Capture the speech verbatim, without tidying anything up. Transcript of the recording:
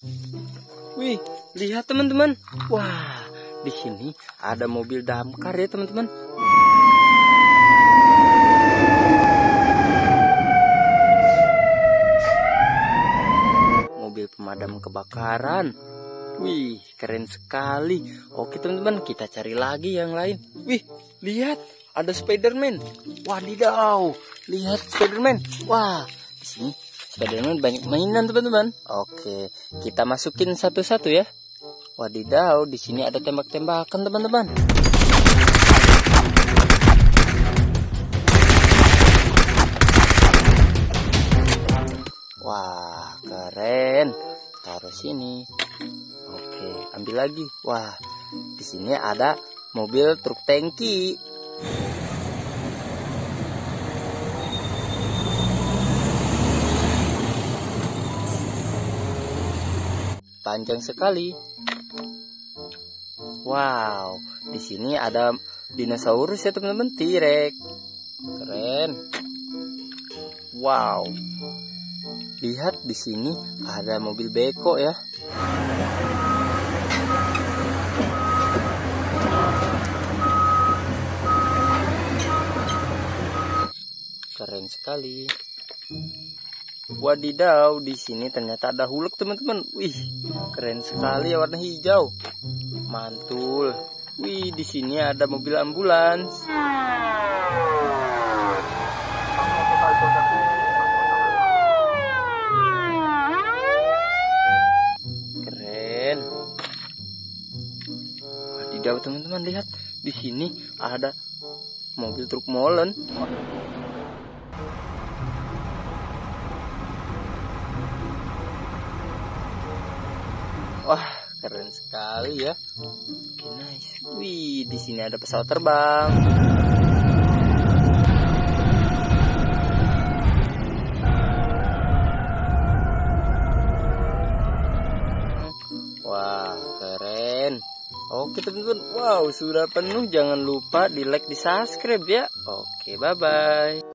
Wih, lihat teman-teman. Wah, di sini ada mobil damkar ya teman-teman. Mobil pemadam kebakaran. Wih, keren sekali. Oke teman-teman, kita cari lagi yang lain. Wih, lihat, ada Spiderman. Wadidaw, lihat Spiderman. Wah, di sini Spiderman banyak mainan teman-teman. Oke, kita masukin satu-satu ya. Wadidaw, di sini ada tembak-tembakan teman-teman. Wah, keren. Taruh sini. Oke, ambil lagi. Wah, di sini ada mobil truk tangki. Panjang sekali. Wow, di sini ada dinosaurus ya teman-teman, T-Rex. Keren. Wow. Lihat di sini ada mobil beko ya. Keren sekali. Wadidaw, di sini ternyata ada Hulk teman-teman. Wih, keren sekali ya, warna hijau. Mantul. Wih, di sini ada mobil ambulans. Keren. Wadidaw teman-teman, lihat di sini ada mobil truk molen. Wah, keren sekali ya. Oke, nice. Wih, di sini ada pesawat terbang. Wah, keren. Oke teman-teman, wow, sudah penuh. Jangan lupa di like, di subscribe ya. Oke, bye bye.